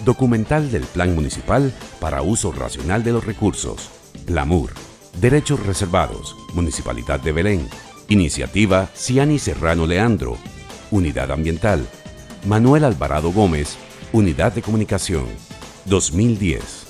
Documental del Plan Municipal para Uso Racional de los Recursos. PLAMUR. Derechos Reservados. Municipalidad de Belén. Iniciativa Ciani Serrano Leandro. Unidad Ambiental. Manuel Alvarado Gómez. Unidad de Comunicación. 2010.